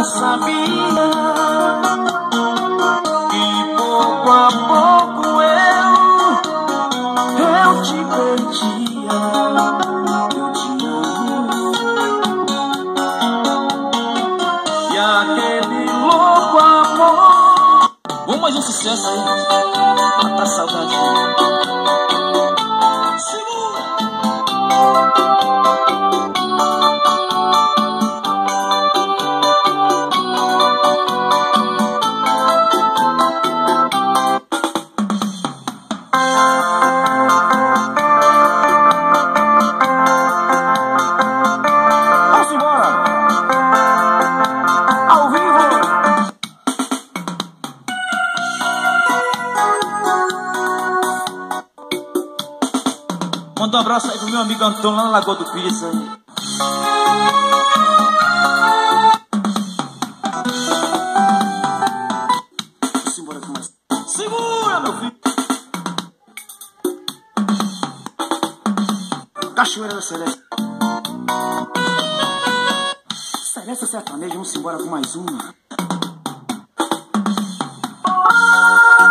não sabia que pouco a pouco eu te perdia. Eu te amo. E aquele louco amor. Vamos mais um sucesso aí, matar a saudade. Manda um abraço aí pro meu amigo Antônio lá na Lagoa do Pisa. Simbora com mais. Segura, meu filho. Cachoeira da Celeste. Celeste sertaneja, vamos embora com mais uma.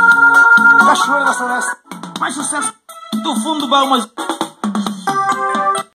Cachoeira da Celeste. Mais sucesso do fundo do baú, mais.